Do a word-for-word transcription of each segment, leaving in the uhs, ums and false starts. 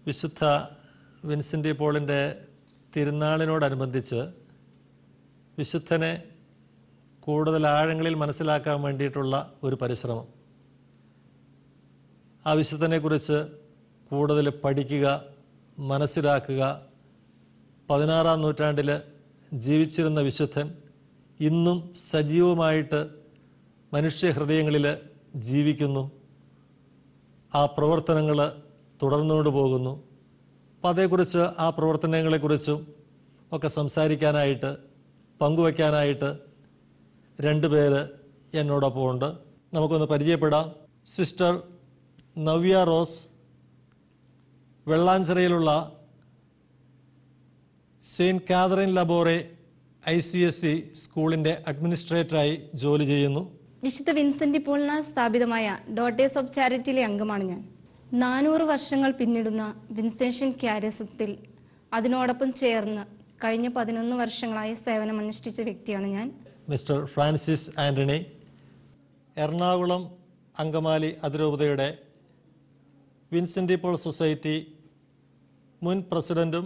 വിശുദ്ധ വിൻസെൻ്റ് പോളിൻ്റെ തിരുനാളിനോടനുബന്ധിച്ച് വിശുദ്ധനെ കൂടുതൽ ആഴങ്ങളിൽ മനസ്സിലാക്കാൻ വേണ്ടിയിട്ടുള്ള ഒരു പരിശ്രമം. ആ വിശുദ്ധനെക്കുറിച്ച് കൂടുതൽ പഠിക്കുക, മനസ്സിലാക്കുക. പതിനാറാം നൂറ്റാണ്ടിൽ ജീവിച്ചിരുന്ന വിശുദ്ധൻ ഇന്നും സജീവമായിട്ട് മനുഷ്യഹൃദയങ്ങളിൽ ജീവിക്കുന്നു. ആ പ്രവർത്തനങ്ങൾ തുടർന്നുകൊണ്ട് പോകുന്നു. അപ്പം അതേക്കുറിച്ച് ആ പ്രവർത്തനങ്ങളെക്കുറിച്ചും ഒക്കെ സംസാരിക്കാനായിട്ട്, പങ്കുവയ്ക്കാനായിട്ട് രണ്ട് പേര് എന്നോടൊപ്പം ഉണ്ട്. നമുക്കൊന്ന് പരിചയപ്പെടാം. സിസ്റ്റർ നവ്യ റോസ് വെള്ളാഞ്ചിറയിലുള്ള Saint Catherine Laboure I C S C സ്കൂളിൻ്റെ അഡ്മിനിസ്ട്രേറ്ററായി ജോലി ചെയ്യുന്നു. വിശുദ്ധ വിൻസെൻ്റ് പോളിനാൽ സ്ഥാപിതമായ ഡോട്ടേഴ്സ് ഓഫ് ചാരിറ്റിയിലെ അംഗമാണ് ഞാൻ. നാനൂറ് വർഷങ്ങൾ പിന്നിടുന്ന വിൻസെൻഷ്യൻ ക്യാരിസത്തിൽ അതിനോടൊപ്പം ചേർന്ന് കഴിഞ്ഞ പതിനൊന്ന് വർഷങ്ങളായി സേവനമനുഷ്ഠിച്ച വ്യക്തിയാണ് ഞാൻ. Mister Francis Antony Ernakulam Angamaly അതിരൂപതയുടെ വിൻസെൻ്റ് പോൾ സൊസൈറ്റി മുൻ പ്രസിഡൻറ്റും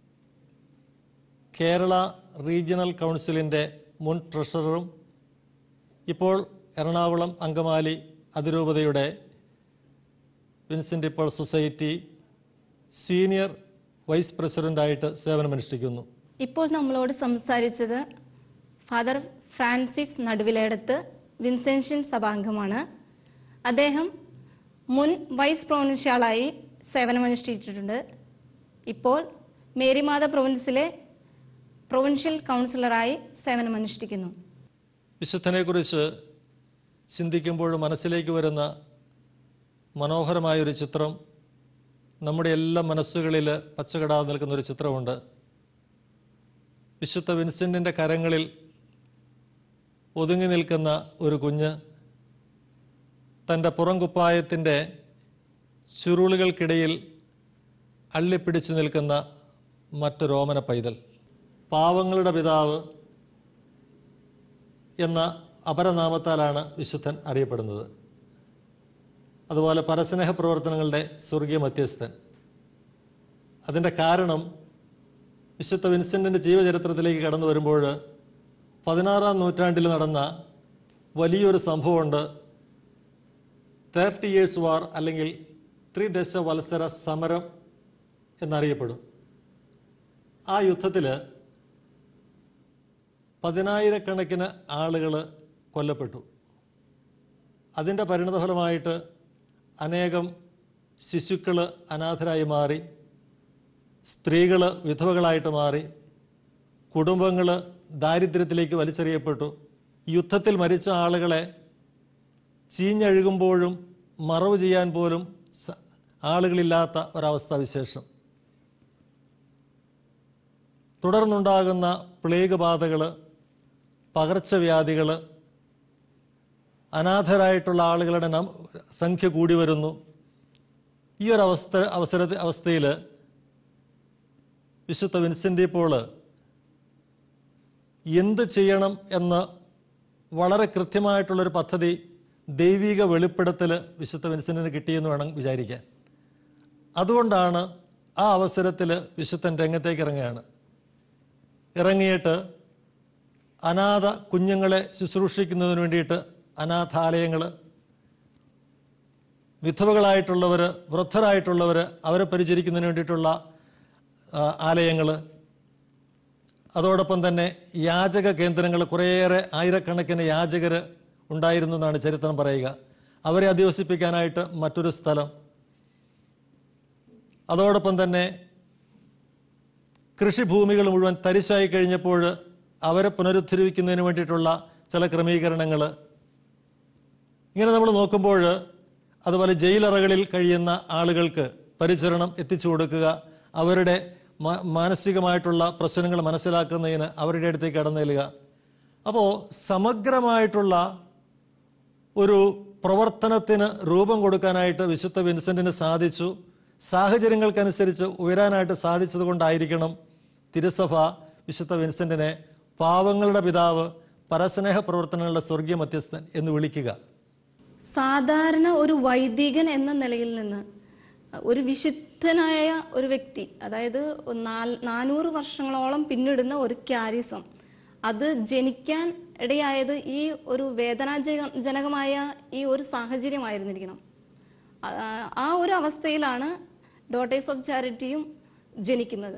കേരള റീജിയണൽ കൗൺസിലിൻ്റെ മുൻ ട്രഷററും ഇപ്പോൾ എറണാകുളം അങ്കമാലി അതിരൂപതയുടെ Vincent Paul society senior vice പ്രസിഡൻ്റായിട്ട് സേവനമനുഷ്ഠിക്കുന്നു. ഇപ്പോൾ നമ്മളോട് സംസാരിച്ചത് ഫാദർ ഫ്രാൻസിസ് നടുവിലേടത്ത് വിൻസെൻഷ്യൻ സഭാംഗമാണ്. അദ്ദേഹം മുൻ വൈസ് പ്രൊവിൻഷ്യാളായി സേവനമനുഷ്ഠിച്ചിട്ടുണ്ട്. ഇപ്പോൾ മേരിമാത പ്രൊവിൻസിലെ പ്രൊവിൻഷ്യൽ കൗൺസിലറായി സേവനമനുഷ്ഠിക്കുന്നു. വിശുദ്ധനെക്കുറിച്ച് ചിന്തിക്കുമ്പോൾ മനസ്സിലേക്ക് വരുന്ന മനോഹരമായൊരു ചിത്രം, നമ്മുടെ എല്ലാ മനസ്സുകളിൽ പച്ചകടാതെ നിൽക്കുന്നൊരു ചിത്രമുണ്ട്. വിശുദ്ധ വിൻസെൻറ്റിൻ്റെ കരങ്ങളിൽ ഒതുങ്ങി നിൽക്കുന്ന ഒരു കുഞ്ഞ്, തൻ്റെ പുറംകുപ്പായത്തിൻ്റെ ചുരുളുകൾക്കിടയിൽ അള്ളിപ്പിടിച്ചു നിൽക്കുന്ന മറ്റൊരു ഓമന പൈതൽ. പാവങ്ങളുടെ പിതാവ് എന്ന അപരനാമത്താലാണ് വിശുദ്ധൻ അറിയപ്പെടുന്നത്. അതുപോലെ പരസ്നേഹ പ്രവർത്തനങ്ങളുടെ സ്വർഗീയ മധ്യസ്ഥൻ. അതിൻ്റെ കാരണം വിശുദ്ധ വിൻസെൻറ്റിൻ്റെ ജീവചരിത്രത്തിലേക്ക് കടന്നു വരുമ്പോൾ പതിനാറാം നൂറ്റാണ്ടിൽ നടന്ന വലിയൊരു സംഭവമുണ്ട്. തേർട്ടി ഇയേഴ്സ് വാർ അല്ലെങ്കിൽ ത്രിദശവത്സര സമരം എന്നറിയപ്പെടും. ആ യുദ്ധത്തിൽ പതിനായിരക്കണക്കിന് ആളുകൾ കൊല്ലപ്പെട്ടു. അതിൻ്റെ പരിണതഫലമായിട്ട് അനേകം ശിശുക്കൾ അനാഥരായി മാറി, സ്ത്രീകൾ വിധവകളായിട്ട് മാറി, കുടുംബങ്ങൾ ദാരിദ്ര്യത്തിലേക്ക് വലിച്ചെറിയപ്പെട്ടു. യുദ്ധത്തിൽ മരിച്ച ആളുകളെ ചീഞ്ഞഴുകുമ്പോഴും മറവ് ചെയ്യാൻ പോലും ആളുകളില്ലാത്ത ഒരവസ്ഥാവിശേഷം. തുടർന്നുണ്ടാകുന്ന പ്ലേഗ് ബാധകൾ, പകർച്ചവ്യാധികൾ, അനാഥരായിട്ടുള്ള ആളുകളുടെ സംഖ്യ കൂടി വരുന്നു. ഈ ഒരു അവസ്ഥ അവസര അവസ്ഥയിൽ വിശുദ്ധ വിൻസെൻ്റ് പോള് എന്ത് ചെയ്യണം എന്ന് വളരെ കൃത്യമായിട്ടുള്ളൊരു പദ്ധതി, ദൈവിക വെളിപ്പെടുത്തൽ വിശുദ്ധ വിൻസെൻറ്റിന് കിട്ടിയെന്ന് വേണം വിചാരിക്കാൻ. അതുകൊണ്ടാണ് ആ അവസരത്തിൽ വിശുദ്ധൻ രംഗത്തേക്ക് ഇറങ്ങുകയാണ്. ഇറങ്ങിയിട്ട് അനാഥ കുഞ്ഞുങ്ങളെ ശുശ്രൂഷിക്കുന്നതിന് വേണ്ടിയിട്ട് അനാഥാലയങ്ങൾ, വിധവകളായിട്ടുള്ളവർ, വൃദ്ധരായിട്ടുള്ളവർ, അവരെ പരിചരിക്കുന്നതിന് വേണ്ടിയിട്ടുള്ള ആലയങ്ങൾ, അതോടൊപ്പം തന്നെ യാചക കേന്ദ്രങ്ങൾ, കുറേയേറെ ആയിരക്കണക്കിന് യാചകർ ഉണ്ടായിരുന്നു എന്നാണ് ചരിത്രം പറയുക. അവരെ അധിവസിപ്പിക്കാനായിട്ട് മറ്റൊരു സ്ഥലം, അതോടൊപ്പം തന്നെ കൃഷിഭൂമികൾ മുഴുവൻ തരിശായി കഴിഞ്ഞപ്പോൾ അവരെ പുനരുദ്ധരിക്കുന്നതിന് വേണ്ടിയിട്ടുള്ള ചില ക്രമീകരണങ്ങൾ. ഇങ്ങനെ നമ്മൾ നോക്കുമ്പോൾ അതുപോലെ ജയിലറകളിൽ കഴിയുന്ന ആളുകൾക്ക് പരിചരണം എത്തിച്ചു കൊടുക്കുക, അവരുടെ മാനസികമായിട്ടുള്ള പ്രശ്നങ്ങൾ മനസ്സിലാക്കുന്നതിന് അവരുടെ അടുത്തേക്ക് കടന്നു ചെല്ലുക. അപ്പോൾ സമഗ്രമായിട്ടുള്ള ഒരു പ്രവർത്തനത്തിന് രൂപം കൊടുക്കാനായിട്ട് വിശുദ്ധ വിൻസെൻറ്റിന് സാധിച്ചു. സാഹചര്യങ്ങൾക്കനുസരിച്ച് ഉയരാനായിട്ട് സാധിച്ചത് കൊണ്ടായിരിക്കണം തിരുസഭ വിശുദ്ധ വിൻസെൻറ്റിനെ പാവങ്ങളുടെ പിതാവ്, പരസ്നേഹ പ്രവർത്തനങ്ങളുടെ സ്വർഗീയ മധ്യസ്ഥൻ എന്ന് വിളിക്കുക. സാധാരണ ഒരു വൈദികൻ എന്ന നിലയിൽ നിന്ന് ഒരു വിശുദ്ധനായ ഒരു വ്യക്തി, അതായത് നാനൂറ് വർഷങ്ങളോളം പിന്നിടുന്ന ഒരു ക്യാരിസം, അത് ജനിക്കാൻ ഇടയായത് ഈ ഒരു വേദനാജനകമായ ഈ ഒരു സാഹചര്യമായിരുന്നിരിക്കണം. ആ ഒരു അവസ്ഥയിലാണ് ഡോട്ടേഴ്സ് ഓഫ് ചാരിറ്റിയും ജനിക്കുന്നത്.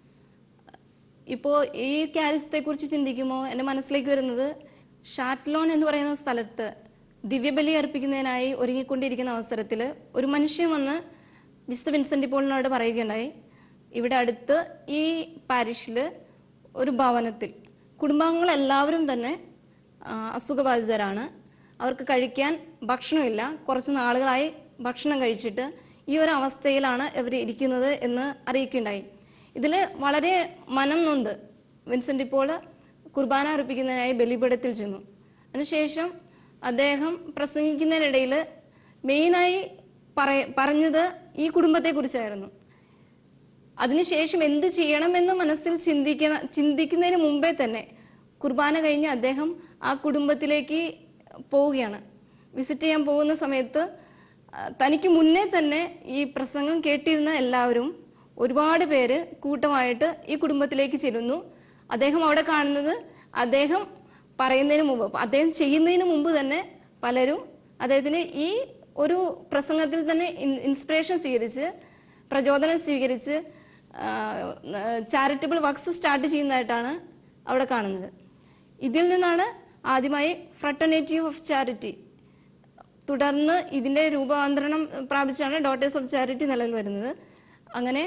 ഇപ്പോൾ ഈ ക്യാരിസത്തെക്കുറിച്ച് ചിന്തിക്കുമ്പോൾ എൻ്റെ മനസ്സിലേക്ക് വരുന്നത്, ഷാറ്റ്ലോൺ എന്ന് പറയുന്ന സ്ഥലത്ത് ദിവ്യബലി അർപ്പിക്കുന്നതിനായി ഒരുങ്ങിക്കൊണ്ടിരിക്കുന്ന അവസരത്തിൽ ഒരു മനുഷ്യൻ വന്ന് മിസ്റ്റർ വിൻസെന്റ് പോളിനോട് പറയുകയുണ്ടായി, ഇവിടെ അടുത്ത് ഈ പാരിഷിൽ ഒരു ഭവനത്തിൽ കുടുംബാംഗങ്ങളെല്ലാവരും തന്നെ അസുഖബാധിതരാണ്, അവർക്ക് കഴിക്കാൻ ഭക്ഷണമില്ല, കുറച്ച് നാളുകളായി ഭക്ഷണം കഴിച്ചിട്ട് ഈ ഒരു അവസ്ഥയിലാണ് ഇവർ ഇരിക്കുന്നത് എന്ന് അറിയിക്കുകയുണ്ടായി. ഇതിൽ വളരെ മനം നൊന്ത് വിൻസെന്റ് ഇപ്പോൾ കുർബാന അർപ്പിക്കുന്നതിനായി ബലിപീഠത്തിൽ ചെന്നു. അതിനുശേഷം അദ്ദേഹം പ്രസംഗിക്കുന്നതിനിടയിൽ മെയിനായി പറ പറഞ്ഞത് ഈ കുടുംബത്തെക്കുറിച്ചായിരുന്നു. അതിനുശേഷം എന്ത് ചെയ്യണമെന്ന് മനസ്സിൽ ചിന്തിക്കുന്ന ചിന്തിക്കുന്നതിന് മുമ്പേ തന്നെ കുർബാന കഴിഞ്ഞ് അദ്ദേഹം ആ കുടുംബത്തിലേക്ക് പോവുകയാണ്. വിസിറ്റ് ചെയ്യാൻ പോകുന്ന സമയത്ത് തനിക്ക് മുന്നേ തന്നെ ഈ പ്രസംഗം കേട്ടിരുന്ന എല്ലാവരും, ഒരുപാട് പേര് കൂട്ടമായിട്ട് ഈ കുടുംബത്തിലേക്ക് ചെല്ലുന്നു. അദ്ദേഹം അവിടെ കാണുന്നത്, അദ്ദേഹം പറയുന്നതിന് മുമ്പ്, അദ്ദേഹം ചെയ്യുന്നതിന് മുമ്പ് തന്നെ പലരും അദ്ദേഹത്തിന് ഈ ഒരു പ്രസംഗത്തിൽ തന്നെ ഇൻസ്പിറേഷൻ സ്വീകരിച്ച്, പ്രചോദനം സ്വീകരിച്ച് ചാരിറ്റബിൾ വർക്ക്സ് സ്റ്റാർട്ട് ചെയ്യുന്നതായിട്ടാണ് അവിടെ കാണുന്നത്. ഇതിൽ നിന്നാണ് ആദ്യമായി ഫ്രട്ടർണിറ്റി ഓഫ് ചാരിറ്റി, തുടർന്ന് ഇതിന്റെ രൂപാന്തരണം പ്രാപിച്ചാണ് ഡോട്ടേഴ്സ് ഓഫ് ചാരിറ്റി നിലവിൽ വരുന്നത്. അങ്ങനെ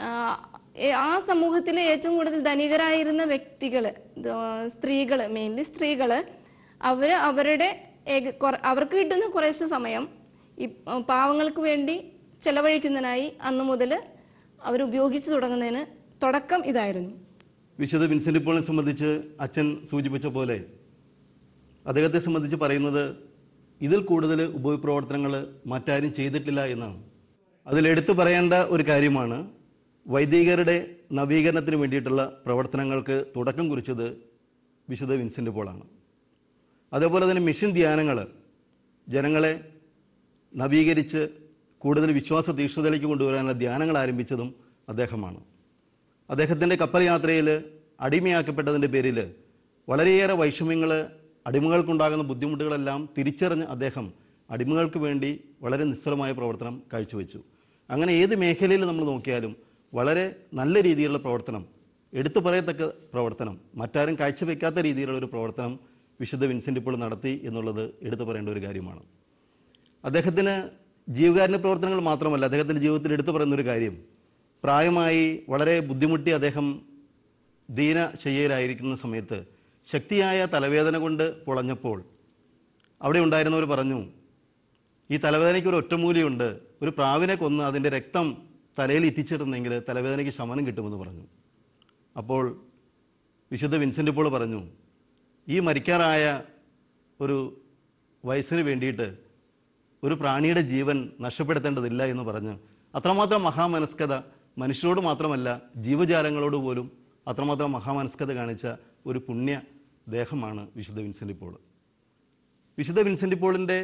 ആ സമൂഹത്തിലെ ഏറ്റവും കൂടുതൽ ധനികരായിരുന്ന വ്യക്തികള്, സ്ത്രീകള്, മെയിൻലി സ്ത്രീകള്, അവര് അവരുടെ അവർക്ക് കിട്ടുന്ന കുറേശ്ശെ സമയം ഈ പാവങ്ങൾക്ക് വേണ്ടി ചെലവഴിക്കുന്നതിനായി അന്ന് മുതൽ അവർ ഉപയോഗിച്ചു തുടങ്ങുന്നതിന് തുടക്കം ഇതായിരുന്നു. വിശുദ്ധ വിൻസെന്റ് പോളിനെ സംബന്ധിച്ച് അച്ഛൻ സൂചിപ്പിച്ച പോലെ അദ്ദേഹത്തെ സംബന്ധിച്ച് പറയുന്നത്, ഇതിൽ കൂടുതൽ ഉപപ്രവർത്തനങ്ങൾ മറ്റാരും ചെയ്തിട്ടില്ല എന്നാണ്. അതിലെടുത്തു പറയേണ്ട ഒരു കാര്യമാണ്, വൈദികരുടെ നവീകരണത്തിന് വേണ്ടിയിട്ടുള്ള പ്രവർത്തനങ്ങൾക്ക് തുടക്കം കുറിച്ചത് വിശുദ്ധ വിൻസെന്റ് പോളാണ്. അതേപോലെ തന്നെ മിഷൻ ധ്യാനങ്ങൾ ജനങ്ങളെ നവീകരിച്ച് കൂടുതൽ വിശ്വാസ തീക്ഷ്ണതയിലേക്ക് കൊണ്ടുവരാനുള്ള ധ്യാനങ്ങൾ ആരംഭിച്ചതും അദ്ദേഹമാണ്. അദ്ദേഹത്തിൻ്റെ കപ്പൽ യാത്രയിൽ അടിമയാക്കപ്പെട്ടതിൻ്റെ പേരിൽ വളരെയേറെ വൈഷമ്യങ്ങൾ, അടിമകൾക്കുണ്ടാകുന്ന ബുദ്ധിമുട്ടുകളെല്ലാം തിരിച്ചറിഞ്ഞ് അദ്ദേഹം അടിമകൾക്ക് വേണ്ടി വളരെ നിസ്സാരമായ പ്രവർത്തനം കാഴ്ചവെച്ചു. അങ്ങനെ ഏത് മേഖലയിൽ നമ്മൾ നോക്കിയാലും വളരെ നല്ല രീതിയിലുള്ള പ്രവർത്തനം, എടുത്തു പറയത്തക്ക പ്രവർത്തനം, മറ്റാരും കാഴ്ചവെക്കാത്ത രീതിയിലുള്ള ഒരു പ്രവർത്തനം വിശുദ്ധ വിൻസെന്റ് പോൾ നടത്തി എന്നുള്ളത് എടുത്തു പറയേണ്ട ഒരു കാര്യമാണ്. അദ്ദേഹത്തിന് ജീവകാരുണ്യ പ്രവർത്തനങ്ങൾ മാത്രമല്ല, അദ്ദേഹത്തിൻ്റെ ജീവിതത്തിൽ എടുത്തു പറയുന്നൊരു കാര്യം, പ്രായമായി വളരെ ബുദ്ധിമുട്ടി അദ്ദേഹം ദീന ശയ്യയിലായിരിക്കുന്ന സമയത്ത് ശക്തിയായ തലവേദന കൊണ്ട് പൊളഞ്ഞപ്പോൾ അവിടെ ഉണ്ടായിരുന്നവർ പറഞ്ഞു, ഈ തലവേദനയ്ക്ക് ഒരു ഒറ്റമൂലിയുണ്ട്, ഒരു പ്രാവിനെ കൊന്ന് അതിൻ്റെ രക്തം തലയിൽ ഇറ്റിച്ചിട്ടുണ്ടെങ്കിൽ തലവേദനയ്ക്ക് ശമനം കിട്ടുമെന്ന് പറഞ്ഞു. അപ്പോൾ വിശുദ്ധ വിൻസെന്റ് പോൾ പറഞ്ഞു, ഈ മരിക്കാറായ ഒരു വയസ്സിന് വേണ്ടിയിട്ട് ഒരു പ്രാണിയുടെ ജീവൻ നഷ്ടപ്പെടുത്തേണ്ടതില്ല എന്ന് പറഞ്ഞ് അത്രമാത്രം മഹാമനസ്കത, മനുഷ്യരോട് മാത്രമല്ല ജീവജാലങ്ങളോട് പോലും അത്രമാത്രം മഹാമനസ്കത കാണിച്ച ഒരു പുണ്യ ദേഹമാണ് വിശുദ്ധ വിൻസെന്റ് പോൾ. വിശുദ്ധ വിൻസെന്റ് പോളിൻ്റെ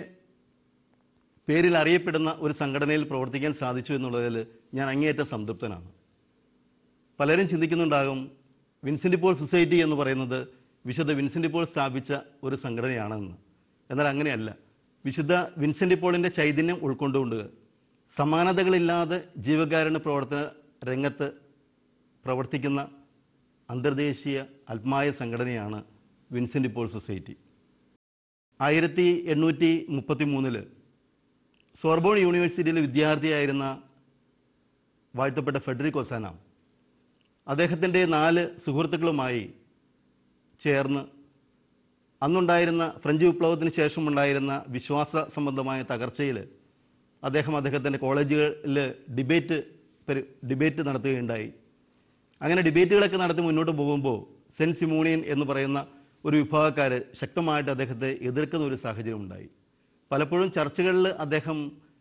പേരിൽ അറിയപ്പെടുന്ന ഒരു സംഘടനയിൽ പ്രവർത്തിക്കാൻ സാധിച്ചു എന്നുള്ളതിൽ ഞാൻ അങ്ങേയറ്റം സംതൃപ്തനാണ്. പലരും ചിന്തിക്കുന്നുണ്ടാകും, വിൻസെന്റ് പോൾ സൊസൈറ്റി എന്ന് പറയുന്നത് വിശുദ്ധ വിൻസെന്റ് പോൾ സ്ഥാപിച്ച ഒരു സംഘടനയാണെന്ന്. എന്നാൽ അങ്ങനെയല്ല. വിശുദ്ധ വിൻസെന്റ് പോളിൻ്റെ ചൈതന്യം ഉൾക്കൊണ്ടുകൊണ്ട് സമാനതകളില്ലാതെ ജീവകാരുണ്യ പ്രവർത്തന രംഗത്ത് പ്രവർത്തിക്കുന്ന അന്തർദേശീയ ആത്മായ സംഘടനയാണ് വിൻസെന്റ് പോൾ സൊസൈറ്റി. ആയിരത്തി എണ്ണൂറ്റി മുപ്പത്തി മൂന്നില് സോർബോൺ യൂണിവേഴ്സിറ്റിയിലെ വിദ്യാർത്ഥിയായിരുന്ന വാഴ്ത്തപ്പെട്ട ഫെഡറിക് ഒസാന അദ്ദേഹത്തിൻ്റെ നാല് സുഹൃത്തുക്കളുമായി ചേർന്ന് അന്നുണ്ടായിരുന്ന ഫ്രഞ്ച് വിപ്ലവത്തിന് ശേഷമുണ്ടായിരുന്ന വിശ്വാസ സംബന്ധമായ തകർച്ചയിൽ അദ്ദേഹം അദ്ദേഹത്തിൻ്റെ കോളേജുകളിൽ ഡിബേറ്റ് ഡിബേറ്റ് നടത്തുകയുണ്ടായി. അങ്ങനെ ഡിബേറ്റുകളൊക്കെ നടത്തി മുന്നോട്ട് പോകുമ്പോൾ സെൻറ്റ് സിമോണിയൻ എന്ന് പറയുന്ന ഒരു വിഭാഗക്കാർ ശക്തമായിട്ട് അദ്ദേഹത്തെ എതിർക്കുന്ന ഒരു സാഹചര്യം ഉണ്ടായി. പലപ്പോഴും ചർച്ചകളിൽ അദ്ദേഹം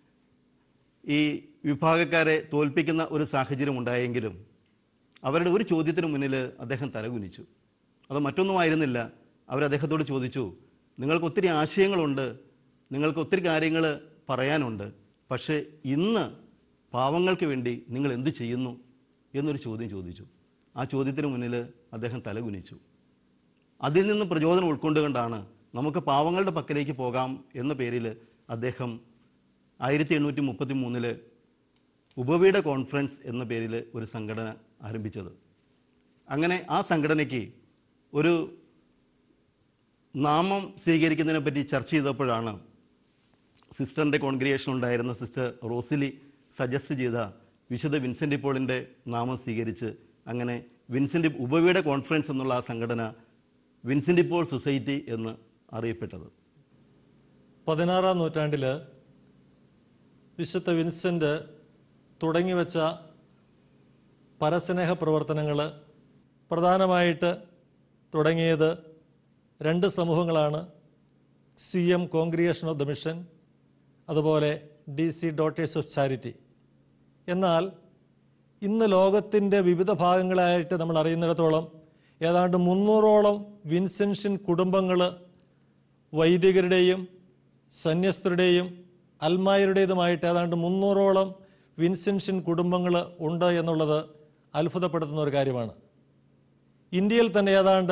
ഈ വിഭാഗക്കാരെ തോൽപ്പിക്കുന്ന ഒരു സാഹചര്യം ഉണ്ടായെങ്കിലും അവരുടെ ഒരു ചോദ്യത്തിന് മുന്നിൽ അദ്ദേഹം തലകുനിച്ചു. അത് മറ്റൊന്നുമായിരുന്നില്ല. അവരദ്ദേഹത്തോട് ചോദിച്ചു, നിങ്ങൾക്ക് ഒത്തിരി ആശയങ്ങളുണ്ട്, നിങ്ങൾക്ക് ഒത്തിരി കാര്യങ്ങൾ പറയാനുണ്ട്, പക്ഷേ ഇന്ന് പാവങ്ങൾക്ക് വേണ്ടി നിങ്ങൾ എന്ത് ചെയ്യുന്നു എന്നൊരു ചോദ്യം ചോദിച്ചു. ആ ചോദ്യത്തിന് മുന്നിൽ അദ്ദേഹം തലകുനിച്ചു. അതിൽ നിന്ന് പ്രചോദനം ഉൾക്കൊണ്ടുകൊണ്ടാണ് നമുക്ക് പാവങ്ങളുടെ പക്കലേക്ക് പോകാം എന്ന പേരിൽ അദ്ദേഹം ആയിരത്തി എണ്ണൂറ്റി മുപ്പത്തി മൂന്നില് ഉപവീട കോൺഫറൻസ് എന്ന പേരിൽ ഒരു സംഘടന ആരംഭിച്ചത്. അങ്ങനെ ആ സംഘടനയ്ക്ക് ഒരു നാമം സ്വീകരിക്കുന്നതിനെ പറ്റി ചർച്ച ചെയ്തപ്പോഴാണ് സിസ്റ്ററിൻ്റെ കോൺഗ്രിഗേഷൻ ഉണ്ടായിരുന്ന സിസ്റ്റർ റോസിലി സജസ്റ്റ് ചെയ്ത വിശുദ്ധ വിൻസെൻ്റ് പോളിൻ്റെ നാമം സ്വീകരിച്ച് അങ്ങനെ വിൻസെൻ്റ് ഉപവീട കോൺഫറൻസ് എന്നുള്ള ആ സംഘടന വിൻസെൻ്റ് പോൾ സൊസൈറ്റി എന്ന് അറിയപ്പെട്ടത്. പതിനാറാം നൂറ്റാണ്ടിൽ വിശുദ്ധ വിൻസെൻ്റ് തുടങ്ങിവെച്ച പരസ്നേഹ പ്രവർത്തനങ്ങൾ പ്രധാനമായിട്ട് തുടങ്ങിയത് രണ്ട് സമൂഹങ്ങളാണ്. C M congregation of the mission, അതുപോലെ D C daughters of charity. എന്നാൽ ഇന്ന് ലോകത്തിൻ്റെ വിവിധ ഭാഗങ്ങളായിട്ട് നമ്മൾ അറിയുന്നിടത്തോളം ഏതാണ്ട് മുന്നൂറോളം വിൻസെൻഷ്യൻ കുടുംബങ്ങൾ വൈദികരുടെയും സന്യസ്തരുടെയും അൽമായരുടേതുമായിട്ട് ഏതാണ്ട് മുന്നൂറോളം വിൻസെൻഷ്യൻ കുടുംബങ്ങൾ ഉണ്ട് എന്നുള്ളത് അത്ഭുതപ്പെടുത്തുന്ന ഒരു കാര്യമാണ്. ഇന്ത്യയിൽ തന്നെ ഏതാണ്ട്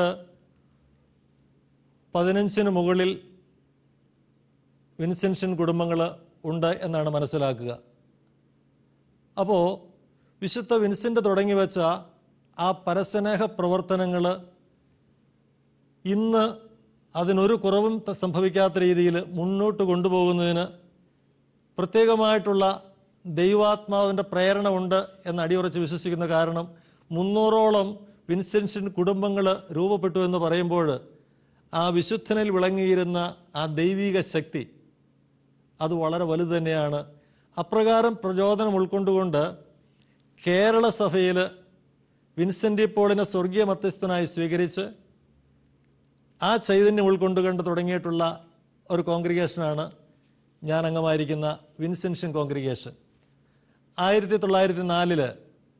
പതിനഞ്ചിന് മുകളിൽ വിൻസെൻഷ്യൻ കുടുംബങ്ങൾ ഉണ്ട് എന്നാണ് മനസ്സിലാക്കുക. അപ്പോൾ വിശുദ്ധ വിൻസെൻ്റ് തുടങ്ങി വെച്ച ആ പരസ്നേഹ പ്രവർത്തനങ്ങൾ ഇന്ന് അതിനൊരു കുറവും സംഭവിക്കാത്ത രീതിയിൽ മുന്നോട്ട് കൊണ്ടുപോകുന്നതിന് പ്രത്യേകമായിട്ടുള്ള ദൈവാത്മാവിൻ്റെ പ്രേരണ ഉണ്ട് എന്ന് അടിയുറച്ച് വിശ്വസിക്കുന്ന കാരണം മുന്നൂറോളം വിൻസെൻഷ്യൻ കുടുംബങ്ങൾ രൂപപ്പെട്ടു എന്ന് പറയുമ്പോൾ ആ വിശുദ്ധനിൽ വിളങ്ങിയിരുന്ന ആ ദൈവിക ശക്തി അത് വളരെ വലുത് തന്നെയാണ്. അപ്രകാരം പ്രചോദനം ഉൾക്കൊണ്ടുകൊണ്ട് കേരള സഭയിൽ വിൻസെൻ്റ് പോളിനെ സ്വർഗീയ മധ്യസ്ഥനായി സ്വീകരിച്ച് ആ ചൈതന്യം ഉൾക്കൊണ്ടുകൊണ്ട് തുടങ്ങിയിട്ടുള്ള ഒരു കോൺഗ്രിഗേഷനാണ് ഞാൻ അംഗമായിരിക്കുന്ന വിൻസെൻഷ്യൻ കോൺഗ്രിഗേഷൻ. ആയിരത്തി തൊള്ളായിരത്തി നാലില്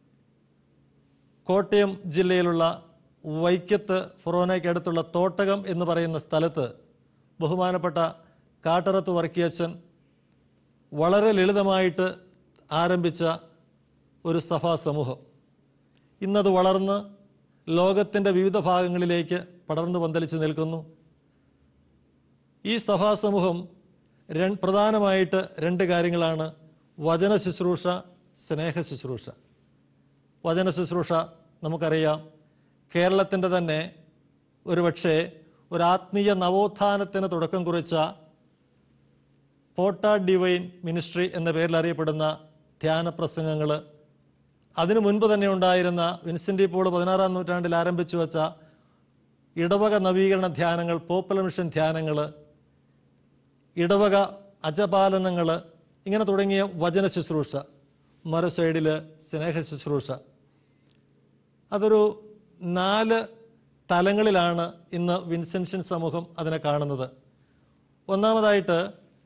കോട്ടയം ജില്ലയിലുള്ള വൈക്കത്ത് ഫൊറോനയ്ക്കടുത്തുള്ള തോട്ടകം എന്ന് പറയുന്ന സ്ഥലത്ത് ബഹുമാനപ്പെട്ട കാട്ടറത്ത് വർക്കിയച്ചൻ വളരെ ലളിതമായിട്ട് ആരംഭിച്ച ഒരു സഭാ സമൂഹം ഇന്നത് വളർന്ന് ലോകത്തിൻ്റെ വിവിധ ഭാഗങ്ങളിലേക്ക് പടർന്നു പന്തലിച്ച് നിൽക്കുന്നു. ഈ സഭാ സമൂഹം രണ്ട് പ്രധാനമായിട്ട് രണ്ട് കാര്യങ്ങളാണ്: വചന ശുശ്രൂഷ, സ്നേഹ ശുശ്രൂഷ. വചന ശുശ്രൂഷ നമുക്കറിയാം, കേരളത്തിൻ്റെ തന്നെ ഒരുപക്ഷെ ഒരു ആത്മീയ നവോത്ഥാനത്തിന് തുടക്കം കുറിച്ച പോട്ട ഡിവൈൻ മിനിസ്ട്രി എന്ന പേരിൽ അറിയപ്പെടുന്ന ധ്യാന പ്രസംഗങ്ങൾ, അതിനു മുൻപ് തന്നെ ഉണ്ടായിരുന്ന വിൻസെൻ്റ് പോൾ പതിനാറാം നൂറ്റാണ്ടിൽ ആരംഭിച്ചു വെച്ച ഇടവക നവീകരണ ധ്യാനങ്ങൾ, പോപ്പുലർ മിഷൻ ധ്യാനങ്ങൾ, ഇടവക അജപാലനങ്ങൾ, ഇങ്ങനെ തുടങ്ങിയ വചന ശുശ്രൂഷ, മറു സൈഡിൽ സ്നേഹ ശുശ്രൂഷ. അതൊരു നാല് തലങ്ങളിലാണ് ഇന്ന് വിൻസെൻഷ്യൻ സമൂഹം അതിനെ കാണുന്നത്. ഒന്നാമതായിട്ട്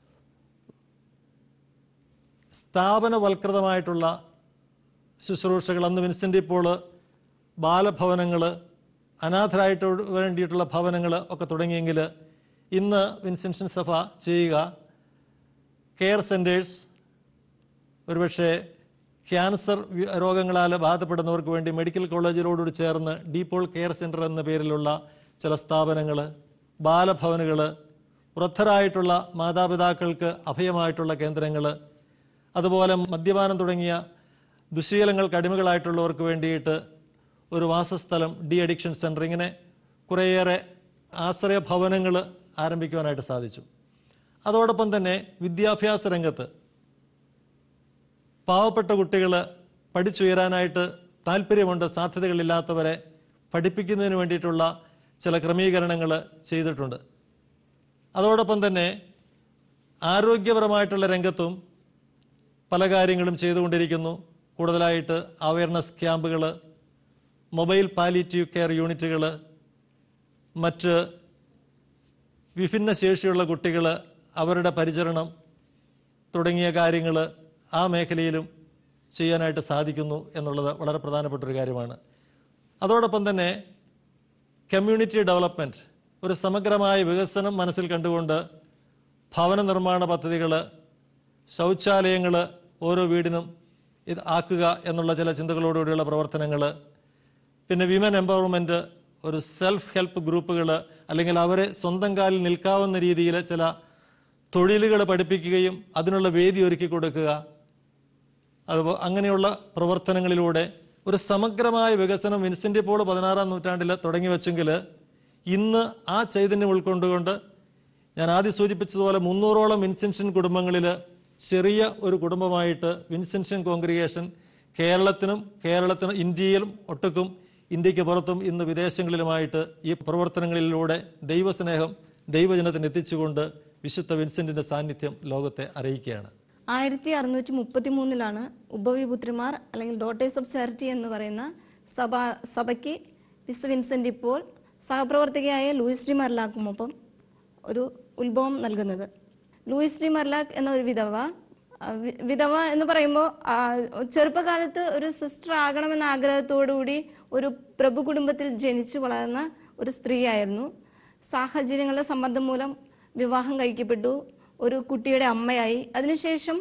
സ്ഥാപനവൽകൃതമായിട്ടുള്ള ശുശ്രൂഷകൾ. അന്ന് വിൻസെൻ്റ് പോൾ ബാലഭവനങ്ങൾ, അനാഥരായിട്ട് വേണ്ടിയിട്ടുള്ള ഭവനങ്ങൾ ഒക്കെ തുടങ്ങിയെങ്കിൽ ഇന്ന് വിൻസെൻഷ്യൻ സഭ ചെയ്യുക കെയർ സെൻറ്റേഴ്സ്, ഒരുപക്ഷെ ക്യാൻസർ രോഗങ്ങളാൽ ബാധപ്പെടുന്നവർക്ക് വേണ്ടി മെഡിക്കൽ കോളേജിനോടുകൂടി ചേർന്ന് ഡീപോൾ കെയർ സെൻറ്റർ എന്ന പേരിലുള്ള ചില സ്ഥാപനങ്ങൾ, ബാലഭവനുകൾ, വൃദ്ധരായിട്ടുള്ള മാതാപിതാക്കൾക്ക് അഭയമായിട്ടുള്ള കേന്ദ്രങ്ങൾ, അതുപോലെ മദ്യപാനം തുടങ്ങിയ ദുശീലങ്ങൾക്ക് അടിമകളായിട്ടുള്ളവർക്ക് വേണ്ടിയിട്ട് ഒരു വാസസ്ഥലം, ഡി അഡിക്ഷൻ സെൻറ്റർ, ഇങ്ങനെ കുറേയേറെ ആശ്രയ ഭവനങ്ങൾ ആരംഭിക്കുവാനായിട്ട് സാധിച്ചു. അതോടൊപ്പം തന്നെ വിദ്യാഭ്യാസ രംഗത്ത് പാവപ്പെട്ട കുട്ടികൾ പഠിച്ചുയരാനായിട്ട് താല്പര്യമുണ്ട്, സാധ്യതകളില്ലാത്തവരെ പഠിപ്പിക്കുന്നതിന് വേണ്ടിയിട്ടുള്ള ചില ക്രമീകരണങ്ങൾ ചെയ്തിട്ടുണ്ട്. അതോടൊപ്പം തന്നെ ആരോഗ്യപരമായിട്ടുള്ള രംഗത്തും പല കാര്യങ്ങളും ചെയ്തുകൊണ്ടിരിക്കുന്നു. കൂടുതലായിട്ട് അവയർനെസ് ക്യാമ്പുകൾ, മൊബൈൽ പാലിറ്റീവ് കെയർ യൂണിറ്റുകൾ, മറ്റ് വിഭിന്ന ശേഷിയുള്ള കുട്ടികൾ അവരുടെ പരിചരണം തുടങ്ങിയ കാര്യങ്ങൾ ആ മേഖലയിലും ചെയ്യാനായിട്ട് സാധിക്കുന്നു എന്നുള്ളത് വളരെ പ്രധാനപ്പെട്ടൊരു കാര്യമാണ്. അതോടൊപ്പം തന്നെ കമ്മ്യൂണിറ്റി ഡെവലപ്മെൻറ്റ്, ഒരു സമഗ്രമായ വികസനം മനസ്സിൽ കണ്ടുകൊണ്ട് ഭവന നിർമ്മാണ പദ്ധതികൾ, ശൗചാലയങ്ങൾ ഓരോ വീടിനും ഇത് ആക്കുക എന്നുള്ള ചില ചിന്തകളോടുകൂടിയുള്ള പ്രവർത്തനങ്ങൾ, പിന്നെ വിമൻ എംപവർമെൻറ്റ്, ഒരു സെൽഫ് ഹെൽപ്പ് ഗ്രൂപ്പുകൾ, അല്ലെങ്കിൽ അവരെ സ്വന്തം കാലിൽ നിൽക്കാവുന്ന രീതിയിൽ ചില തൊഴിലുകൾ പഠിപ്പിക്കുകയും അതിനുള്ള വേദി ഒരുക്കി കൊടുക്കുക. അതുപോലെ അങ്ങനെയുള്ള പ്രവർത്തനങ്ങളിലൂടെ ഒരു സമഗ്രമായ വികസനം വിൻസെൻ്റ് പോൾ പതിനാറാം നൂറ്റാണ്ടിൽ തുടങ്ങി വെച്ചെങ്കിൽ ഇന്ന് ആ ചൈതന്യം ഉൾക്കൊണ്ടുകൊണ്ട് ഞാൻ ആദ്യം സൂചിപ്പിച്ചതുപോലെ മുന്നൂറോളം വിൻസെൻഷ്യൻ കുടുംബങ്ങളിൽ ചെറിയ ഒരു കുടുംബമായിട്ട് വിൻസെൻഷ്യൻ കോൺഗ്രിഗേഷൻ കേരളത്തിനും കേരളത്തിനും ഇന്ത്യയിലും ഒട്ടുക്കും ഇന്ത്യക്ക് പുറത്തും ഇന്ന് വിദേശങ്ങളിലുമായിട്ട് ഈ പ്രവർത്തനങ്ങളിലൂടെ ദൈവസ്നേഹം ദൈവജനത്തിന് എത്തിച്ചുകൊണ്ട് വിശുദ്ധ വിൻസെന്റിന്റെ സാന്നിധ്യം ലോകത്തെ അറിയിക്കുകയാണ്. ആയിരത്തി അറുന്നൂറ്റി മുപ്പത്തി മൂന്നിലാണ് ഉപവിപുത്രിമാർ അല്ലെങ്കിൽ ഡോട്ടേഴ്സ് ഓഫ് ചാരിറ്റി എന്ന് പറയുന്ന സഭ സഭയ്ക്ക് വിശുദ്ധ വിൻസെന്റ് ഇപ്പോൾ സഹപ്രവർത്തകയായ ലൂയിസ് ഡി മർലാക്കുമൊപ്പം ഒരു ഉത്ഭവം നൽകുന്നത്. ലൂയിസ് ഡി മർലാക്ക് എന്ന ഒരു വിധവ വിധവ എന്ന് പറയുമ്പോൾ ചെറുപ്പകാലത്ത് ഒരു സിസ്റ്റർ ആകണമെന്ന ആഗ്രഹത്തോടുകൂടി ഒരു പ്രഭു കുടുംബത്തിൽ ജനിച്ചു വളർന്ന ഒരു സ്ത്രീയായിരുന്നു. സാഹചര്യങ്ങളുടെ സമ്മർദ്ദം മൂലം വിവാഹം കഴിക്കപ്പെട്ടു, ഒരു കുട്ടിയുടെ അമ്മയായി. അതിനുശേഷം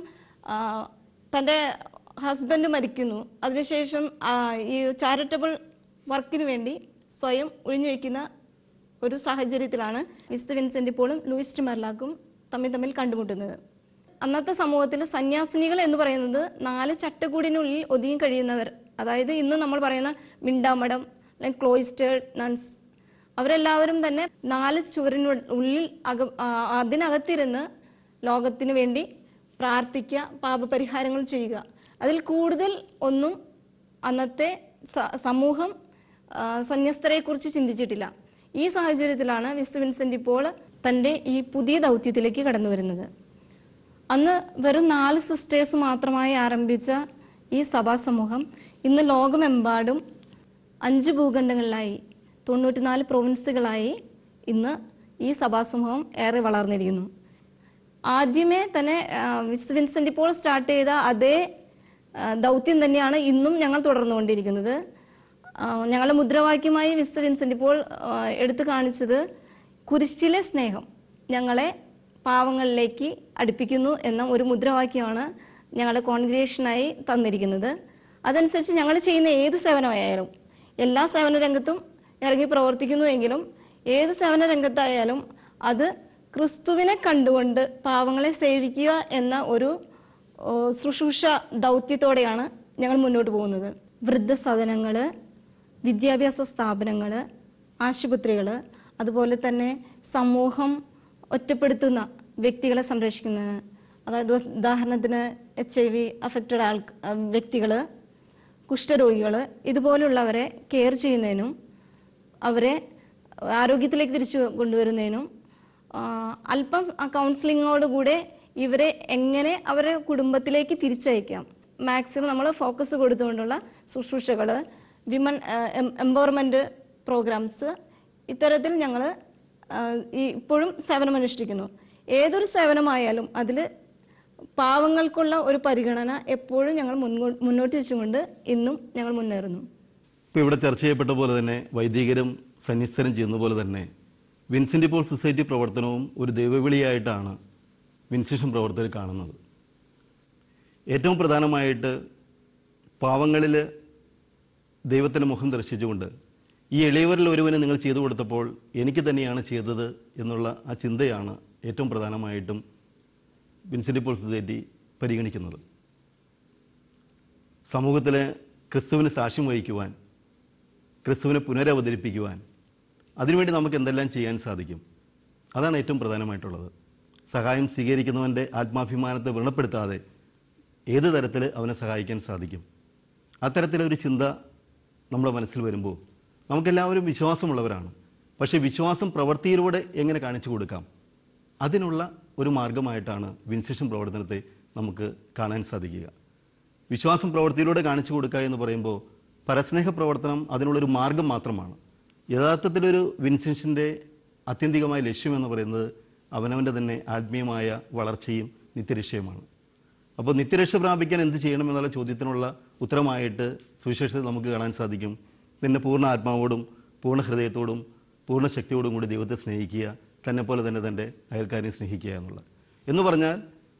തൻ്റെ ഹസ്ബൻഡ് മരിക്കുന്നു. അതിനുശേഷം ഈ ചാരിറ്റബിൾ വർക്കിന് വേണ്ടി സ്വയം ഒഴിഞ്ഞു വയ്ക്കുന്ന ഒരു സാഹചര്യത്തിലാണ് വിശുദ്ധ വിൻസെന്റ് പോളും ലൂയിസ് ഡി മർലാക്കും തമ്മിൽ തമ്മിൽ കണ്ടുമുട്ടുന്നത്. അന്നത്തെ സമൂഹത്തിൽ സന്യാസിനികൾ എന്ന് പറയുന്നത് നാല് ചട്ടക്കൂടിനുള്ളിൽ ഒതുങ്ങി കഴിയുന്നവർ, അതായത് ഇന്ന് നമ്മൾ പറയുന്ന മിണ്ടാമഠം അല്ലെങ്കിൽ ക്ലോയിസ്റ്റേഡ് നൺസ്, അവരെല്ലാവരും തന്നെ നാല് ചുവരിനുള്ളിൽ അക അതിനകത്തിരുന്ന് ലോകത്തിന് വേണ്ടി പ്രാർത്ഥിക്കുക, പാപപരിഹാരങ്ങൾ ചെയ്യുക. അതിൽ കൂടുതൽ ഒന്നും അന്നത്തെ സമൂഹം സന്യസ്തരെക്കുറിച്ച് ചിന്തിച്ചിട്ടില്ല. ഈ സാഹചര്യത്തിലാണ് വിശുദ്ധ വിൻസെന്റ് ഇപ്പോൾ തൻ്റെ ഈ പുതിയ ദൗത്യത്തിലേക്ക് കടന്നു വരുന്നത്. അന്ന് വെറും നാല് സിസ്റ്റേഴ്സ് മാത്രമായി ആരംഭിച്ച ഈ സഭാ സമൂഹം ഇന്ന് ലോകമെമ്പാടും അഞ്ച് ഭൂഖണ്ഡങ്ങളിലായി തൊണ്ണൂറ്റിനാല് പ്രൊവിൻസുകളായി ഇന്ന് ഈ സഭാസമൂഹം ഏറെ വളർന്നിരിക്കുന്നു. ആദ്യമേ തന്നെ വിശുദ്ധ വിൻസെന്റ് ഇപ്പോൾ സ്റ്റാർട്ട് ചെയ്ത അതേ ദൗത്യം തന്നെയാണ് ഇന്നും ഞങ്ങൾ തുടർന്നുകൊണ്ടിരിക്കുന്നത്. ഞങ്ങളുടെ മുദ്രാവാക്യമായി വിശുദ്ധ വിൻസെന്റ് ഇപ്പോൾ എടുത്തു കാണിച്ചത് കുരിശിലെ സ്നേഹം ഞങ്ങളെ പാവങ്ങളിലേക്ക് അടുപ്പിക്കുന്നു എന്ന ഒരു മുദ്രാവാക്യമാണ് ഞങ്ങളുടെ കോൺഗ്രിഗേഷനായി തന്നിരിക്കുന്നത്. അതനുസരിച്ച് ഞങ്ങൾ ചെയ്യുന്ന ഏത് സേവനമായാലും, എല്ലാ സേവന രംഗത്തും ഇറങ്ങി പ്രവർത്തിക്കുന്നുവെങ്കിലും ഏത് സേവന രംഗത്തായാലും അത് ക്രിസ്തുവിനെ കണ്ടുകൊണ്ട് പാവങ്ങളെ സേവിക്കുക എന്ന ഒരു ശുശ്രൂഷ ദൗത്യത്തോടെയാണ് ഞങ്ങൾ മുന്നോട്ട് പോകുന്നത്. വൃദ്ധസദനങ്ങൾ, വിദ്യാഭ്യാസ സ്ഥാപനങ്ങൾ, ആശുപത്രികൾ, അതുപോലെ തന്നെ സമൂഹം ഒറ്റപ്പെടുത്തുന്ന വ്യക്തികളെ സംരക്ഷിക്കുന്നത്, അതായത് ഉദാഹരണത്തിന് എച്ച് ഐ വി അഫക്റ്റഡ് ആൾ വ്യക്തികൾ, കുഷ്ഠരോഗികൾ, ഇതുപോലുള്ളവരെ കെയർ ചെയ്യുന്നതിനും അവരെ ആരോഗ്യത്തിലേക്ക് തിരിച്ചു കൊണ്ടുവരുന്നതിനും അല്പം കൗൺസിലിങ്ങോടുകൂടെ ഇവരെ എങ്ങനെ അവരെ കുടുംബത്തിലേക്ക് തിരിച്ചയക്കാം, മാക്സിമം നമ്മൾ ഫോക്കസ് കൊടുത്തുകൊണ്ടുള്ള ശുശ്രൂഷകൾ, വിമൻ എംപവർമെൻറ്റ് പ്രോഗ്രാംസ്, ഇത്തരത്തിൽ ഞങ്ങൾ ഈ ഇപ്പോഴും സേവനമനുഷ്ഠിക്കുന്നു. ഏതൊരു സേവനമായാലും അതിൽ പാവങ്ങൾക്കുള്ള ഒരു പരിഗണന എപ്പോഴും ഞങ്ങൾ മുന്നോട്ട് വെച്ചുകൊണ്ട് ഇന്നും ഞങ്ങൾ മുന്നേറുന്നു. ഇപ്പോൾ ഇവിടെ ചർച്ച ചെയ്യപ്പെട്ട പോലെ തന്നെ വൈദികരും സന്യസ്തരും ചെയ്യുന്ന പോലെ തന്നെ വിൻസെന്റ് പോൾ സൊസൈറ്റി പ്രവർത്തനവും ഒരു ദൈവവിളിയായിട്ടാണ് വിൻസെൻഷൻ പ്രവർത്തകർ കാണുന്നത്. ഏറ്റവും പ്രധാനമായിട്ട് പാവങ്ങളിൽ ദൈവത്തിൻ്റെ മുഖം ദർശിച്ചുകൊണ്ട് ഈ എളിയവരിൽ ഒരുവനെ നിങ്ങൾ ചെയ്തു കൊടുത്തപ്പോൾ എനിക്ക് തന്നെയാണ് ചെയ്തത് എന്നുള്ള ആ ചിന്തയാണ് ഏറ്റവും പ്രധാനമായിട്ടും വിൻസെന്റ് പോൾ സൊസൈറ്റി പരിഗണിക്കുന്നത്. സമൂഹത്തിലെ ക്രിസ്തുവിന് സാക്ഷ്യം വഹിക്കുവാൻ, ക്രിസ്തുവിനെ പുനരവതരിപ്പിക്കുവാൻ, അതിനുവേണ്ടി നമുക്ക് എന്തെല്ലാം ചെയ്യാൻ സാധിക്കും, അതാണ് ഏറ്റവും പ്രധാനമായിട്ടുള്ളത്. സഹായം സ്വീകരിക്കുന്നവൻ്റെ ആത്മാഭിമാനത്തെ വ്രണപ്പെടുത്താതെ ഏത് തരത്തിൽ അവനെ സഹായിക്കാൻ സാധിക്കും, അത്തരത്തിലൊരു ചിന്ത നമ്മുടെ മനസ്സിൽ വരുമ്പോൾ നമുക്കെല്ലാവരും വിശ്വാസമുള്ളവരാണ്. പക്ഷേ വിശ്വാസം പ്രവൃത്തിയിലൂടെ എങ്ങനെ കാണിച്ചു കൊടുക്കാം, അതിനുള്ള ഒരു മാർഗമായിട്ടാണ് വിൻസെൻഷൻ പ്രവർത്തനത്തെ നമുക്ക് കാണാൻ സാധിക്കുക. വിശ്വാസം പ്രവൃത്തിയിലൂടെ കാണിച്ചു കൊടുക്കുക എന്ന് പറയുമ്പോൾ പരസ്നേഹ പ്രവർത്തനം അതിനുള്ളൊരു മാർഗം മാത്രമാണ്. യഥാർത്ഥത്തിലൊരു വിൻസെൻഷൻ്റെ ആത്യന്തികമായ ലക്ഷ്യമെന്ന് പറയുന്നത് അവനവൻ്റെ തന്നെ ആത്മീയമായ വളർച്ചയും നിത്യരക്ഷയുമാണ്. അപ്പോൾ നിത്യരക്ഷ പ്രാപിക്കാൻ എന്ത് ചെയ്യണമെന്നുള്ള ചോദ്യത്തിനുള്ള ഉത്തരമായിട്ട് സുവിശേഷത്തിൽ നമുക്ക് കാണാൻ സാധിക്കും. നിന്നെ പൂർണ്ണ ആത്മാവോടും പൂർണ്ണ ഹൃദയത്തോടും പൂർണ്ണ ശക്തിയോടും കൂടി ദൈവത്തെ സ്നേഹിക്കുക, തന്നെ പോലെ തന്നെ തൻ്റെ അയൽക്കാരനെ സ്നേഹിക്കുക എന്നുള്ളത്. എന്ന് പറഞ്ഞാൽ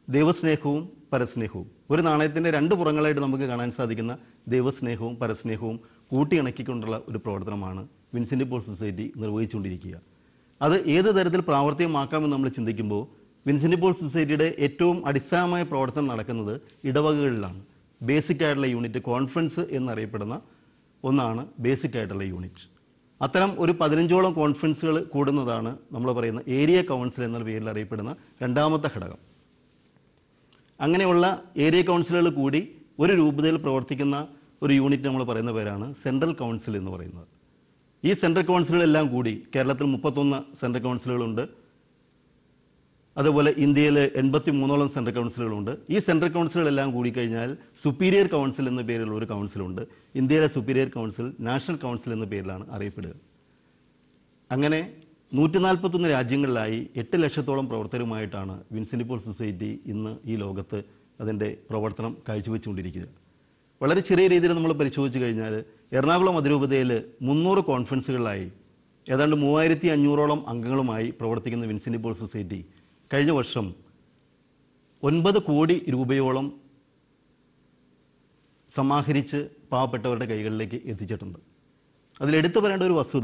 ദൈവസ്നേഹവും പരസ്നേഹവും. ഒരു നാണയത്തിൻ്റെ രണ്ട് പുറങ്ങളായിട്ട് നമുക്ക് കാണാൻ സാധിക്കുന്ന ദൈവസ്നേഹവും പരസ്നേഹവും കൂട്ടിയിണക്കിക്കൊണ്ടുള്ള ഒരു പ്രവർത്തനമാണ് വിൻസെൻ്റ് പോൾ സൊസൈറ്റി നിർവഹിച്ചുകൊണ്ടിരിക്കുക. അത് ഏത് തരത്തിൽ പ്രാവർത്തികമാക്കാമെന്ന് നമ്മൾ ചിന്തിക്കുമ്പോൾ വിൻസെൻ്റ് പോൾ സൊസൈറ്റിയുടെ ഏറ്റവും അടിസ്ഥാനമായ പ്രവർത്തനം നടക്കുന്നത് ഇടവകകളിലാണ്. ബേസിക് ആയിട്ടുള്ള യൂണിറ്റ്, കോൺഫറൻസ് എന്നറിയപ്പെടുന്ന ഒന്നാണ് ബേസിക് ആയിട്ടുള്ള യൂണിറ്റ്. അത്തരം ഒരു പതിനഞ്ചോളം കോൺഫറൻസുകൾ കൂടുന്നതാണ് നമ്മൾ പറയുന്ന ഏരിയ കൗൺസിൽ എന്ന പേരിൽ അറിയപ്പെടുന്ന രണ്ടാമത്തെ ഘടകം. അങ്ങനെയുള്ള ഏരിയ കൗൺസിലുകൾ കൂടി ഒരു രൂപതയിൽ പ്രവർത്തിക്കുന്ന ഒരു യൂണിറ്റ് നമ്മൾ പറയുന്ന പേരാണ് സെൻട്രൽ കൗൺസിൽ എന്ന് പറയുന്നത്. ഈ സെൻട്രൽ കൗൺസിലുകളെല്ലാം കൂടി കേരളത്തിൽ മുപ്പത്തൊന്ന് സെൻട്രൽ കൗൺസിലുകളുണ്ട്. അതുപോലെ ഇന്ത്യയിൽ എൺപത്തി മൂന്നോളം സെൻട്രൽ കൗൺസിലുകളുണ്ട്. ഈ സെൻട്രൽ കൗൺസിലുകളെല്ലാം കൂടി കഴിഞ്ഞാൽ സുപ്പീരിയർ കൗൺസിൽ എന്ന പേരിലുള്ള ഒരു കൗൺസിലുണ്ട്. ഇന്ത്യയിലെ സുപ്പീരിയർ കൗൺസിൽ നാഷണൽ കൗൺസിൽ എന്ന പേരിലാണ് അറിയപ്പെടുക. അങ്ങനെ നൂറ്റി നാൽപ്പത്തൊന്ന് രാജ്യങ്ങളിലായി എട്ട് ലക്ഷത്തോളം പ്രവർത്തകരുമായിട്ടാണ് വിൻസെൻ്റ് പോൾ സൊസൈറ്റി ഇന്ന് ഈ ലോകത്ത് അതിൻ്റെ പ്രവർത്തനം കാഴ്ചവെച്ചുകൊണ്ടിരിക്കുക. വളരെ ചെറിയ രീതിയിൽ നമ്മൾ പരിശോധിച്ച് കഴിഞ്ഞാൽ എറണാകുളം അതിരൂപതയിൽ മുന്നൂറ് കോൺഫറൻസുകളിലായി ഏതാണ്ട് മൂവായിരത്തി അഞ്ഞൂറോളം അംഗങ്ങളുമായി പ്രവർത്തിക്കുന്ന വിൻസെൻ്റ് പോൾ സൊസൈറ്റി കഴിഞ്ഞ വർഷം ഒൻപത് കോടി രൂപയോളം സമാഹരിച്ച് പാവപ്പെട്ടവരുടെ കൈകളിലേക്ക് എത്തിച്ചിട്ടുണ്ട്. അതിലെടുത്തു പറയേണ്ട ഒരു വസ്തുത,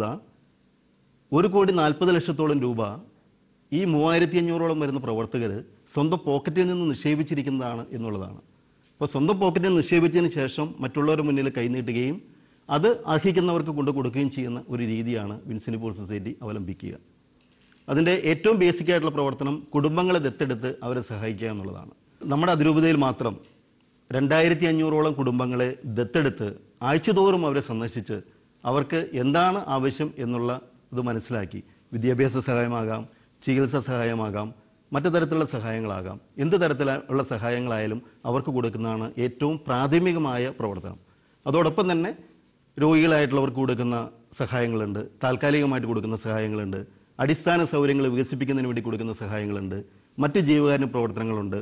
ഒരു കോടി നാൽപ്പത് ലക്ഷത്തോളം രൂപ ഈ മൂവായിരത്തി അഞ്ഞൂറോളം വരുന്ന പ്രവർത്തകർ സ്വന്തം പോക്കറ്റിൽ നിന്ന് നിക്ഷേപിച്ചിരിക്കുന്നതാണ് എന്നുള്ളതാണ്. അപ്പോൾ സ്വന്തം പോക്കറ്റിൽ നിക്ഷേപിച്ചതിന് ശേഷം മറ്റുള്ളവരുടെ മുന്നിൽ കൈനീട്ടുകയും അത് അർഹിക്കുന്നവർക്ക് കൊണ്ടു കൊടുക്കുകയും ചെയ്യുന്ന ഒരു രീതിയാണ് വിൻസെൻ്റ് പോൾ സൊസൈറ്റി അവലംബിക്കുക. അതിൻ്റെ ഏറ്റവും ബേസിക് ആയിട്ടുള്ള പ്രവർത്തനം കുടുംബങ്ങളെ ദത്തെടുത്ത് അവരെ സഹായിക്കുക എന്നുള്ളതാണ്. നമ്മുടെ അതിരൂപതയിൽ മാത്രം രണ്ടായിരത്തി അഞ്ഞൂറോളം കുടുംബങ്ങളെ ദത്തെടുത്ത് ആഴ്ചതോറും അവരെ സന്ദർശിച്ച് അവർക്ക് എന്താണ് ആവശ്യം എന്നുള്ള ഇത് മനസ്സിലാക്കി വിദ്യാഭ്യാസ സഹായമാകാം, ചികിത്സാ സഹായമാകാം, മറ്റു തരത്തിലുള്ള സഹായങ്ങളാകാം, എന്ത് തരത്തിലുള്ള സഹായങ്ങളായാലും അവർക്ക് കൊടുക്കുന്നതാണ് ഏറ്റവും പ്രാഥമികമായ പ്രവർത്തനം. അതോടൊപ്പം തന്നെ രോഗികളായിട്ടുള്ളവർക്ക് കൊടുക്കുന്ന സഹായങ്ങളുണ്ട്, താൽക്കാലികമായിട്ട് കൊടുക്കുന്ന സഹായങ്ങളുണ്ട്, അടിസ്ഥാന സൗകര്യങ്ങൾ വികസിപ്പിക്കുന്നതിന് വേണ്ടി കൊടുക്കുന്ന സഹായങ്ങളുണ്ട്, മറ്റ് ജീവകാരുണ്യ പ്രവർത്തനങ്ങളുണ്ട്,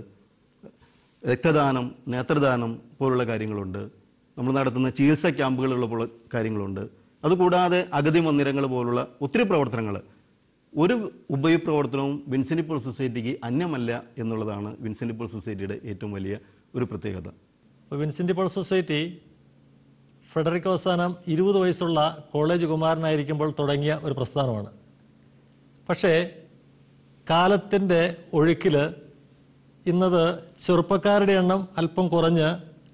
രക്തദാനം, നേത്രദാനം പോലുള്ള കാര്യങ്ങളുണ്ട്, നമ്മൾ നടത്തുന്ന ചികിത്സാ ക്യാമ്പുകളുള്ള പോലുള്ള കാര്യങ്ങളുണ്ട്. അതുകൂടാതെ അഗതി മന്ദിരങ്ങൾ പോലുള്ള ഒത്തിരി പ്രവർത്തനങ്ങൾ. ഒരു ഉപപ്രവർത്തനവും വിൻസെൻ്റ് പോൾ സൊസൈറ്റിക്ക് അന്യമല്ല എന്നുള്ളതാണ് വിൻസെൻ്റ് പോൾ സൊസൈറ്റിയുടെ ഏറ്റവും വലിയ ഒരു പ്രത്യേകത. അപ്പോൾ വിൻസെൻ്റ് പോൾ സൊസൈറ്റി ഫ്രെഡറിക് അവസാനം ഇരുപത് വയസ്സുള്ള കോളേജ് കുമാരനായിരിക്കുമ്പോൾ തുടങ്ങിയ ഒരു പ്രസ്ഥാനമാണ്. പക്ഷേ കാലത്തിൻ്റെ ഒഴുക്കിൽ ഇന്നത് ചെറുപ്പക്കാരുടെ എണ്ണം അല്പം കുറഞ്ഞ്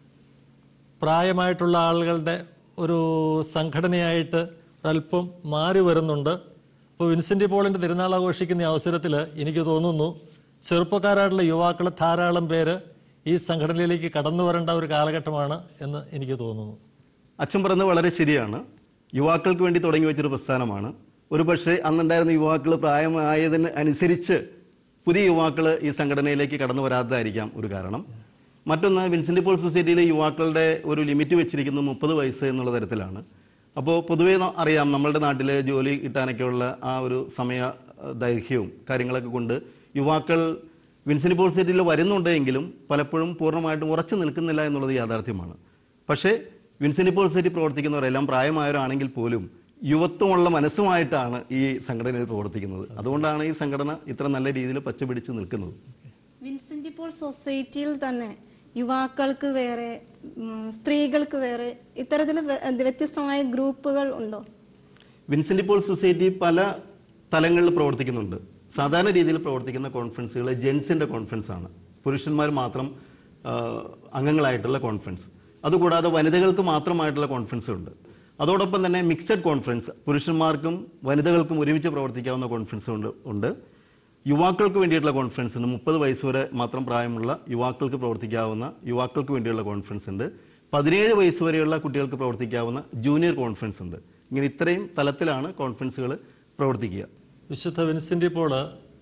പ്രായമായിട്ടുള്ള ആളുകളുടെ ഒരു സംഘടനയായിട്ട് ഒരല്പം മാറി വരുന്നുണ്ട്. അപ്പോൾ വിൻസെൻ്റ് പോളിൻ്റെ തിരുനാൾ ആഘോഷിക്കുന്ന അവസരത്തിൽ എനിക്ക് തോന്നുന്നു ചെറുപ്പക്കാരായിട്ടുള്ള യുവാക്കൾ ധാരാളം പേര് ഈ സംഘടനയിലേക്ക് കടന്നു വരേണ്ട ഒരു കാലഘട്ടമാണ് എന്ന് എനിക്ക് തോന്നുന്നു. അച്ഛൻ പറഞ്ഞത് വളരെ ശരിയാണ്. യുവാക്കൾക്ക് വേണ്ടി തുടങ്ങി വെച്ചൊരു പ്രസ്ഥാനമാണ്. ഒരു പക്ഷേ അന്നുണ്ടായിരുന്ന യുവാക്കൾ പ്രായമായതിന് അനുസരിച്ച് പുതിയ യുവാക്കൾ ഈ സംഘടനയിലേക്ക് കടന്നു വരാത്തതായിരിക്കാം ഒരു കാരണം. മറ്റൊന്ന്, വിൻസെൻ്റ് പോൾ സൊസൈറ്റിയിലെ യുവാക്കളുടെ ഒരു ലിമിറ്റ് വെച്ചിരിക്കുന്നത് മുപ്പത് വയസ്സ് എന്നുള്ള തരത്തിലാണ്. അപ്പോൾ പൊതുവേ അറിയാം, നമ്മളുടെ നാട്ടിൽ ജോലി കിട്ടാനൊക്കെയുള്ള ആ ഒരു സമയ ദൈർഘ്യവും കാര്യങ്ങളൊക്കെ കൊണ്ട് യുവാക്കൾ വിൻസെൻ്റ് പോൾ സൊസൈറ്റിയിൽ വരുന്നുണ്ടെങ്കിലും പലപ്പോഴും പൂർണ്ണമായിട്ടും ഉറച്ചു നിൽക്കുന്നില്ല എന്നുള്ളത് യാഥാർത്ഥ്യമാണ്. പക്ഷേ വിൻസെൻ്റ് പോൾ സൊസൈറ്റി പ്രവർത്തിക്കുന്നവരെല്ലാം പ്രായമായവരാണെങ്കിൽ പോലും യുവത്വമുള്ള മനസ്സുമായിട്ടാണ് ഈ സംഘടനയിൽ പ്രവർത്തിക്കുന്നത്. അതുകൊണ്ടാണ് ഈ സംഘടന ഇത്ര നല്ല രീതിയിൽ പച്ചപിടിച്ച് നിൽക്കുന്നത്. വിൻസെൻ്റ് പോൾ സൊസൈറ്റിയിൽ തന്നെ യുവാക്കൾക്ക് വേറെ, സ്ത്രീകൾക്ക് വേറെ, ഇത്തരത്തിൽ വ്യത്യസ്തമായ ഗ്രൂപ്പുകൾ ഉണ്ടോ? വിൻസെൻ്റ് പോൾ സൊസൈറ്റി പല തലങ്ങളിൽ പ്രവർത്തിക്കുന്നുണ്ട്. സാധാരണ രീതിയിൽ പ്രവർത്തിക്കുന്ന കോൺഫറൻസുകൾ ജെൻസിൻ്റെ കോൺഫറൻസ് ആണ്, പുരുഷന്മാർ മാത്രം അംഗങ്ങളായിട്ടുള്ള കോൺഫറൻസ്. അതുകൂടാതെ വനിതകൾക്ക് മാത്രമായിട്ടുള്ള കോൺഫറൻസ് ഉണ്ട്. അതോടൊപ്പം തന്നെ മിക്സഡ് കോൺഫറൻസ്, പുരുഷന്മാർക്കും വനിതകൾക്കും ഒരുമിച്ച് പ്രവർത്തിക്കാവുന്ന കോൺഫറൻസ് ഉണ്ട് ഉണ്ട് യുവാക്കൾക്ക് വേണ്ടിയിട്ടുള്ള കോൺഫറൻസ് ഉണ്ട്. മുപ്പത് വയസ്സ് വരെ മാത്രം പ്രായമുള്ള യുവാക്കൾക്ക് പ്രവർത്തിക്കാവുന്ന യുവാക്കൾക്ക് വേണ്ടിയുള്ള കോൺഫറൻസ് ഉണ്ട്. പതിനേഴ് വയസ്സ് വരെയുള്ള കുട്ടികൾക്ക് പ്രവർത്തിക്കാവുന്ന ജൂനിയർ കോൺഫറൻസ് ഉണ്ട്. ഇങ്ങനെ ഇത്രയും തലത്തിലാണ് കോൺഫറൻസുകൾ പ്രവർത്തിക്കുക. വിശുദ്ധ വിൻസെൻ്റ് പോൾ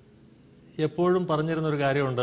എപ്പോഴും പറഞ്ഞിരുന്നൊരു കാര്യമുണ്ട്,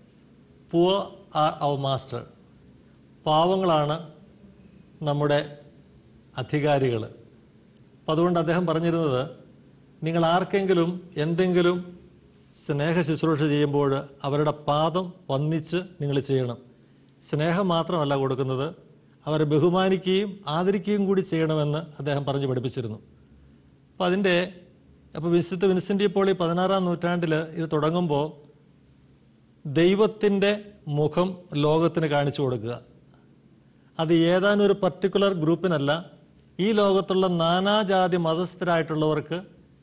പുവർ ആർ അവർ മാസ്റ്റർ. പാവങ്ങളാണ് നമ്മുടെ അധികാരികൾ. അപ്പം അതുകൊണ്ട് അദ്ദേഹം പറഞ്ഞിരുന്നത്, നിങ്ങൾ ആർക്കെങ്കിലും എന്തെങ്കിലും സ്നേഹ ശുശ്രൂഷ ചെയ്യുമ്പോൾ അവരുടെ പാദം വന്ദിച്ച് നിങ്ങൾ ചെയ്യണം. സ്നേഹം മാത്രമല്ല കൊടുക്കുന്നത്, അവരെ ബഹുമാനിക്കുകയും ആദരിക്കുകയും കൂടി ചെയ്യണമെന്ന് അദ്ദേഹം പറഞ്ഞു പഠിപ്പിച്ചിരുന്നു. അപ്പോൾ അതിൻ്റെ അപ്പോൾ വിശുദ്ധ വിൻസെൻ്റ് പോൾ ഈ പതിനാറാം നൂറ്റാണ്ടിൽ ഇത് തുടങ്ങുമ്പോൾ ദൈവത്തിൻ്റെ മുഖം ലോകത്തിന് കാണിച്ചു കൊടുക്കുക. അത് ഏതാനും ഒരു പർട്ടിക്കുലർ ഗ്രൂപ്പിനല്ല, ഈ ലോകത്തുള്ള നാനാജാതി മതസ്ഥരായിട്ടുള്ളവർക്ക്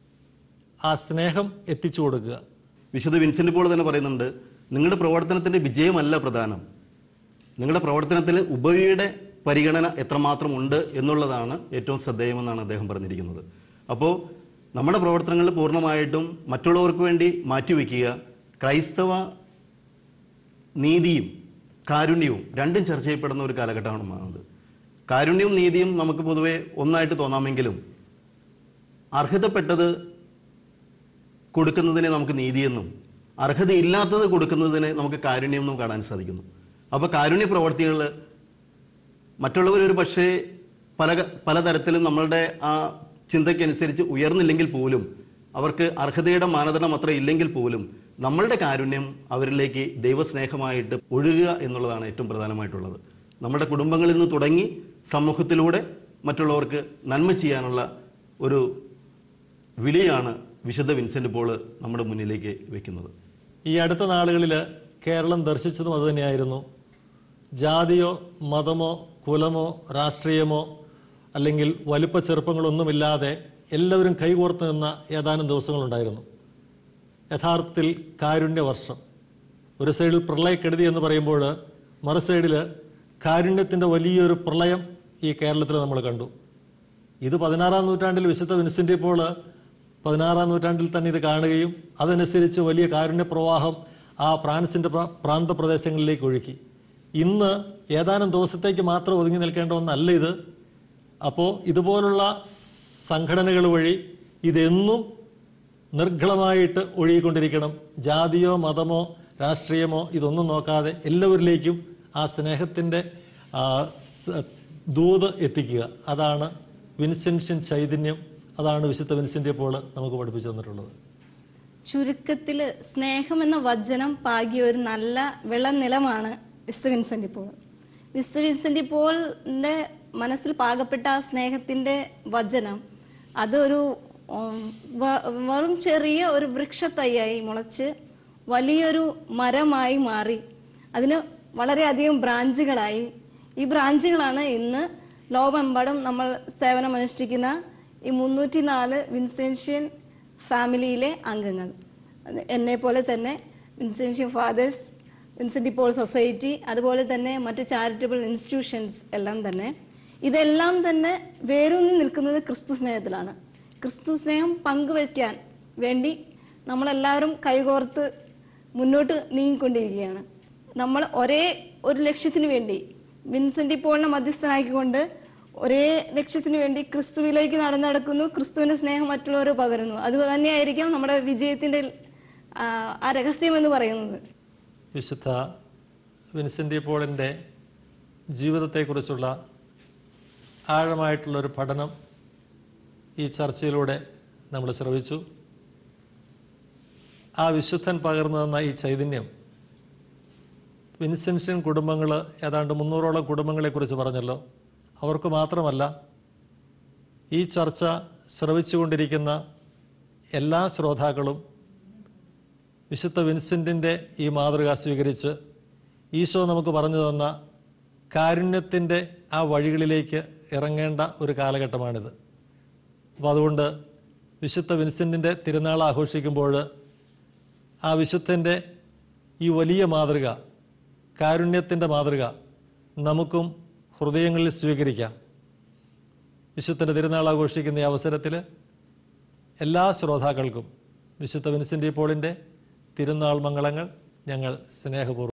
ആ സ്നേഹം എത്തിച്ചു കൊടുക്കുക. വിശുദ്ധ വിൻസെന്റ് പോൾ തന്നെ പറയുന്നുണ്ട്, നിങ്ങളുടെ പ്രവർത്തനത്തിൻ്റെ വിജയമല്ല പ്രധാനം, നിങ്ങളുടെ പ്രവർത്തനത്തിൽ ഉപവിയുടെ പരിഗണന എത്രമാത്രം ഉണ്ട് എന്നുള്ളതാണ് ഏറ്റവും ശ്രദ്ധേയമെന്നാണ് അദ്ദേഹം പറഞ്ഞിരിക്കുന്നത്. അപ്പോൾ നമ്മുടെ പ്രവർത്തനങ്ങൾ പൂർണ്ണമായിട്ടും മറ്റുള്ളവർക്ക് വേണ്ടി മാറ്റിവെക്കുക. ക്രൈസ്തവ നീതിയും കാരുണ്യവും രണ്ടും ചർച്ച ചെയ്യപ്പെടുന്ന ഒരു കാലഘട്ടമാണത്. കാരുണ്യവും നീതിയും നമുക്ക് പൊതുവെ ഒന്നായിട്ട് തോന്നാമെങ്കിലും അർഹതപ്പെട്ടത് കൊടുക്കുന്നതിനെ നമുക്ക് നീതിയെന്നും അർഹതയില്ലാത്തത് കൊടുക്കുന്നതിനെ നമുക്ക് കാരുണ്യമെന്നും കാണാൻ സാധിക്കുന്നു. അപ്പോൾ കാരുണ്യ പ്രവർത്തികൾ മറ്റുള്ളവരൊരു പക്ഷേ പല പലതരത്തിലും നമ്മളുടെ ആ ചിന്തയ്ക്കനുസരിച്ച് ഉയർന്നില്ലെങ്കിൽ പോലും, അവർക്ക് അർഹതയുടെ മാനദണ്ഡം അത്ര ഇല്ലെങ്കിൽ പോലും നമ്മളുടെ കാരുണ്യം അവരിലേക്ക് ദൈവസ്നേഹമായിട്ട് ഒഴുകുക എന്നുള്ളതാണ് ഏറ്റവും പ്രധാനമായിട്ടുള്ളത്. നമ്മുടെ കുടുംബങ്ങളിൽ നിന്ന് തുടങ്ങി സമൂഹത്തിലൂടെ മറ്റുള്ളവർക്ക് നന്മ ചെയ്യാനുള്ള ഒരു വിളിയാണ് വിശുദ്ധ വിൻസെന്റ് പോൾ നമ്മുടെ മുന്നിലേക്ക് വെക്കുന്നത്. ഈ അടുത്ത നാളുകളിൽ കേരളം ദർശിച്ചതും അതുതന്നെയായിരുന്നു. ജാതിയോ മതമോ കുലമോ രാഷ്ട്രീയമോ അല്ലെങ്കിൽ വലിപ്പ ചെറുപ്പങ്ങളൊന്നുമില്ലാതെ എല്ലാവരും കൈകോർത്ത് നിന്ന ഏതാനും ദിവസങ്ങളുണ്ടായിരുന്നു. യഥാർത്ഥത്തിൽ കാരുണ്യവർഷം. ഒരു സൈഡിൽ പ്രളയക്കെടുതി എന്ന് പറയുമ്പോൾ മറു സൈഡിൽ കാരുണ്യത്തിൻ്റെ വലിയൊരു പ്രളയം ഈ കേരളത്തിൽ നമ്മൾ കണ്ടു. ഇത് പതിനാറാം നൂറ്റാണ്ടിൽ വിശുദ്ധ വിൻസെന്റ് പോൾ പതിനാറാം നൂറ്റാണ്ടിൽ തന്നെ ഇത് കാണുകയും അതനുസരിച്ച് വലിയ കാരുണ്യപ്രവാഹം ആ ഫ്രാൻസിൻ്റെ പ്രാന്തപ്രദേശങ്ങളിലേക്ക് ഒഴുക്കി. ഇന്ന് ഏതാനും ദിവസത്തേക്ക് മാത്രം ഒതുങ്ങി നിൽക്കേണ്ട ഒന്നല്ല ഇത്. അപ്പോൾ ഇതുപോലുള്ള സംഘടനകൾ വഴി ഇതെന്നും നിർഘളമായിട്ട് ഒഴുകിക്കൊണ്ടിരിക്കണം. ജാതിയോ മതമോ രാഷ്ട്രീയമോ ഇതൊന്നും നോക്കാതെ എല്ലാവരിലേക്കും ആ സ്നേഹത്തിൻ്റെ ദൂത് എത്തിക്കുക. അതാണ് വിൻസെൻഷ്യൻ ചൈതന്യം. അതാണ് വിശുദ്ധ വിൻസെന്റ് പോൾ നമുക്ക് പഠിപ്പിച്ചു തന്നിട്ടുള്ളത്. ചുരുക്കത്തിൽ സ്നേഹം എന്ന വചനം പാകിയ ഒരു നല്ല വിളനിലമാണ് വിശുദ്ധ വിൻസെന്റ് പോൾ. വിശുദ്ധ വിൻസെന്റ് പോളിന്റെ മനസ്സിൽ പാകപ്പെട്ട ആ സ്നേഹത്തിന്റെ വചനം അതൊരു വെറും ചെറിയ ഒരു വൃക്ഷത്തൈയായി മുളച്ച് വലിയൊരു മരമായി മാറി അതിന് വളരെയധികം ബ്രാഞ്ചുകളായി. ഈ ബ്രാഞ്ചുകളാണ് ഇന്ന് ലോകമെമ്പാടും നമ്മൾ സേവനമനുഷ്ഠിക്കുന്ന ഈ മുന്നൂറ്റി നാല് വിൻസെൻഷ്യൻ ഫാമിലിയിലെ അംഗങ്ങൾ. എന്നെ പോലെ തന്നെ Vincentian fathers, Vincent Paul society, അതുപോലെ തന്നെ മറ്റ് ചാരിറ്റബിൾ ഇൻസ്റ്റിറ്റ്യൂഷൻസ് എല്ലാം തന്നെ ഇതെല്ലാം തന്നെ വേരൂന്നി നിൽക്കുന്നത് ക്രിസ്തു സ്നേഹത്തിലാണ്. ക്രിസ്തു സ്നേഹം പങ്കുവയ്ക്കാൻ വേണ്ടി നമ്മളെല്ലാവരും കൈകോർത്ത് മുന്നോട്ട് നീങ്ങിക്കൊണ്ടിരിക്കുകയാണ്. നമ്മൾ ഒരേ ഒരു ലക്ഷ്യത്തിന് വേണ്ടി വിൻസെന്റ് പോളിനെ മധ്യസ്ഥനാക്കിക്കൊണ്ട് ഒരേ ലക്ഷ്യത്തിന് വേണ്ടി ക്രിസ്തുവിലേക്ക് നടന്നു നടക്കുന്നു. ക്രിസ്തുവിന്റെ സ്നേഹം മറ്റുള്ളവർ പകരുന്നു. അത് തന്നെയായിരിക്കാം നമ്മുടെ വിജയത്തിന്റെ ആ രഹസ്യം എന്ന് പറയുന്നത്. വിശുദ്ധ വിൻസെന്റ് പോളിന്റെ ജീവിതത്തെക്കുറിച്ചുള്ള ആഴമായിട്ടുള്ളൊരു പഠനം ഈ ചർച്ചയിലൂടെ നമ്മൾ ശ്രവിച്ചു. ആ വിശുദ്ധൻ പകർന്നു തന്ന ഈ ചൈതന്യം വിൻസെൻഷ്യൻ കുടുംബങ്ങൾ, ഏതാണ്ട് മുന്നൂറോളം കുടുംബങ്ങളെക്കുറിച്ച് പറഞ്ഞല്ലോ. അവർക്ക് മാത്രമല്ല, ഈ ചർച്ച ശ്രവിച്ചുകൊണ്ടിരിക്കുന്ന എല്ലാ ശ്രോതാക്കളും വിശുദ്ധ വിൻസെൻറ്റിൻ്റെ ഈ മാതൃക സ്വീകരിച്ച് ഈശോ നമുക്ക് പറഞ്ഞു തന്ന കാരുണ്യത്തിൻ്റെ ആ വഴികളിലേക്ക് ഇറങ്ങേണ്ട ഒരു കാലഘട്ടമാണിത്. അപ്പോൾ അതുകൊണ്ട് വിശുദ്ധ വിൻസെൻറ്റിൻ്റെ തിരുനാൾ ആഘോഷിക്കുമ്പോൾ ആ വിശുദ്ധൻ്റെ ഈ വലിയ മാതൃക, കാരുണ്യത്തിൻ്റെ മാതൃക നമുക്കും ഹൃദയങ്ങളിൽ സ്വീകരിക്കാം. വിശുദ്ധൻ്റെ തിരുനാൾ ആഘോഷിക്കുന്ന ഈ അവസരത്തിൽ എല്ലാ ശ്രോതാക്കൾക്കും വിശുദ്ധ വിൻസെന്റ് പോളിൻ്റെ തിരുനാൾ മംഗളങ്ങൾ ഞങ്ങൾ സ്നേഹപൂർവ്വം